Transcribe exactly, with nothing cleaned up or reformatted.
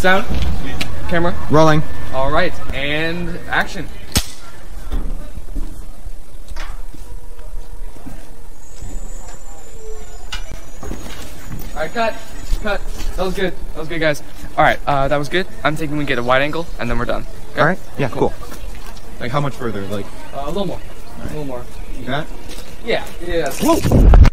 Sound. Camera. Rolling. All right, and action. All right, cut. Cut. That was good. That was good, guys. All right, uh, that was good. I'm thinking we get a wide angle, and then we're done. Okay? All right. Yeah. Cool. Like how much further? Like Uh, a little more. A little more. that? Yeah. Yeah. Whoa.